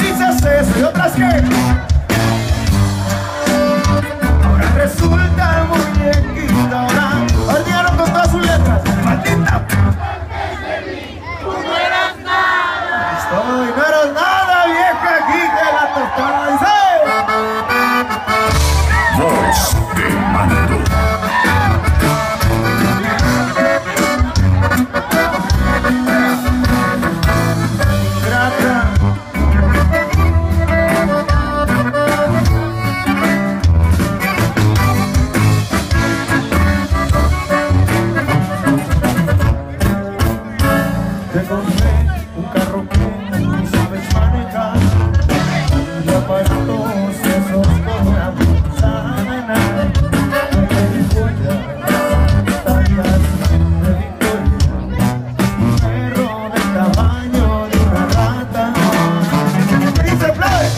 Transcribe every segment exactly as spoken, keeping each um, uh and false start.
dices eso y otras que ahora resulta muñequita, ahora olvidaron con todas sus letras. Maldita, Tú no eras nada. estoy, no eras nada, vieja, aquí que la tostada dice. Voz de mando. Te compré un carro que ni sabes manejar y aparatos esos con una manzana. No te di cuenta tallas de Victoria, un perro del tamaño de una rata. ¿Qué dice Flores?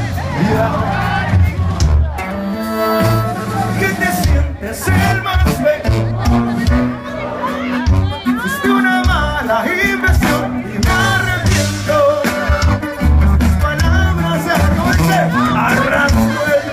¿Qué te sientes el más bello? Fuiste una mala impresión y me arrepiento. Tus palabras se renuecen, arrastro el.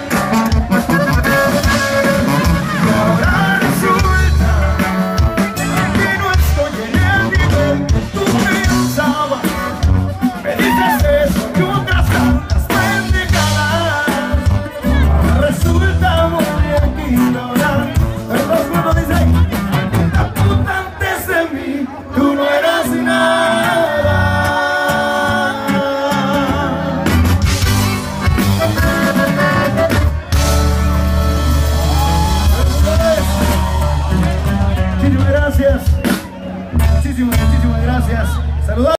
Y ahora resulta que no estoy en el nivel que tú pensabas. Me dices eso y otras tantas pendejadas. Ahora resulta muy bien ignorar. El dos uno dice: la puta antes de mí, tú no eras nada. Muchísimas gracias. Muchísimas, muchísimas gracias. Saludos.